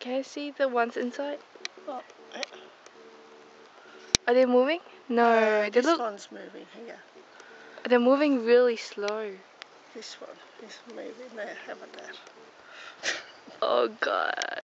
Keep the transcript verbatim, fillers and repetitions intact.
Can I see the ones inside? Oh, eh. Are they moving? No, Uh, they this look. one's moving here. They're moving really slow. This one is moving there. How about that? Oh god.